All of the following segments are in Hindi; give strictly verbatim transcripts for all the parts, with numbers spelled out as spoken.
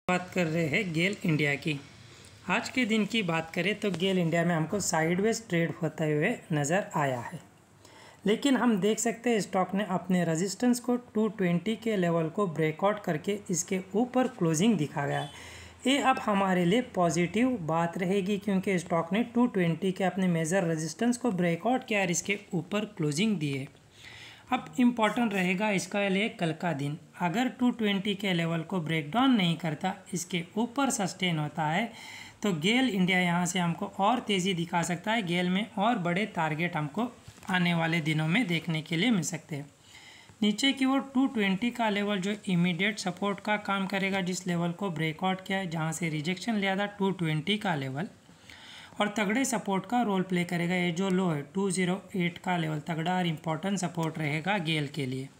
बात कर रहे हैं गेल इंडिया की। आज के दिन की बात करें तो गेल इंडिया में हमको साइडवेज ट्रेड होते हुए नज़र आया है, लेकिन हम देख सकते हैं स्टॉक ने अपने रेजिस्टेंस को दो सौ बीस के लेवल को ब्रेकआउट करके इसके ऊपर क्लोजिंग दिखा गया है। ये अब हमारे लिए पॉजिटिव बात रहेगी क्योंकि स्टॉक ने दो सौ बीस के अपने मेजर रेजिस्टेंस को ब्रेकआउट किया और इसके ऊपर क्लोजिंग दी है। अब इम्पॉर्टेंट रहेगा इसका लिए कल का दिन, अगर दो सौ बीस के लेवल को ब्रेक डाउन नहीं करता, इसके ऊपर सस्टेन होता है तो गेल इंडिया यहाँ से हमको और तेज़ी दिखा सकता है। गेल में और बड़े टारगेट हमको आने वाले दिनों में देखने के लिए मिल सकते हैं। नीचे की ओर दो सौ बीस का लेवल जो इमीडिएट सपोर्ट का काम करेगा, जिस लेवल को ब्रेकआउट किया है, जहाँ से रिजेक्शन लिया था दो सौ बीस का लेवल, और तगड़े सपोर्ट का रोल प्ले करेगा। ये जो लो है दो सौ आठ का लेवल तगड़ा और इम्पोर्टेंट सपोर्ट रहेगा गेल के लिए।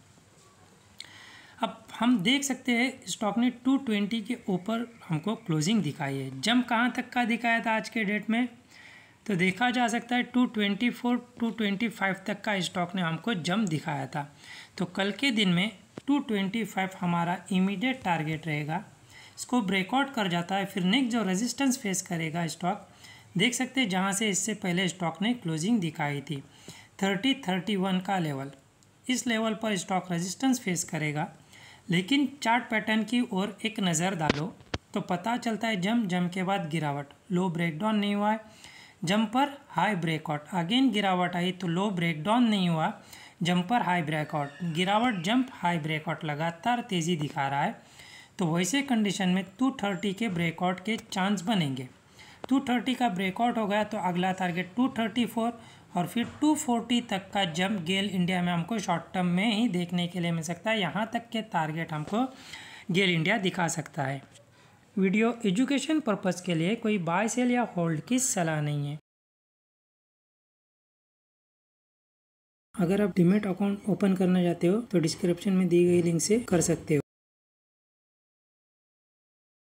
अब हम देख सकते हैं स्टॉक ने दो सौ बीस के ऊपर हमको क्लोजिंग दिखाई है। जंप कहाँ तक का दिखाया था आज के डेट में, तो देखा जा सकता है दो सौ चौबीस दो सौ पच्चीस तक का स्टॉक ने हमको जंप दिखाया था। तो कल के दिन में दो सौ पच्चीस हमारा इमीडिएट टारगेट रहेगा। इसको ब्रेकआउट कर जाता है, फिर नेक्स्ट जो रेजिस्टेंस फेस करेगा स्टॉक देख सकते हैं, जहाँ से इससे पहले स्टॉक ने क्लोजिंग दिखाई थी तीस इकतीस का लेवल। इस लेवल पर स्टॉक रेजिस्टेंस फेस करेगा, लेकिन चार्ट पैटर्न की ओर एक नज़र डालो तो पता चलता है जंप जंप के बाद गिरावट, लो ब्रेकडाउन नहीं हुआ है, जंप पर हाई ब्रेकआउट, अगेन गिरावट आई तो लो ब्रेकडाउन नहीं हुआ, जंप पर हाई ब्रेकआउट, गिरावट जंप हाई ब्रेकआउट, लगातार तेज़ी दिखा रहा है। तो वैसे कंडीशन में दो सौ तीस के ब्रेकआउट के चांस बनेंगे। दो सौ तीस का ब्रेकआउट हो गया तो अगला टारगेट दो सौ चौंतीस और फिर दो सौ चालीस तक का जंप गेल इंडिया में हमको शॉर्ट टर्म में ही देखने के लिए मिल सकता है। यहाँ तक के टारगेट हमको गेल इंडिया दिखा सकता है। वीडियो एजुकेशन पर्पस के लिए कोई बाय सेल या होल्ड की सलाह नहीं है। अगर आप डीमैट अकाउंट ओपन करना चाहते हो तो डिस्क्रिप्शन में दी गई लिंक से कर सकते हो।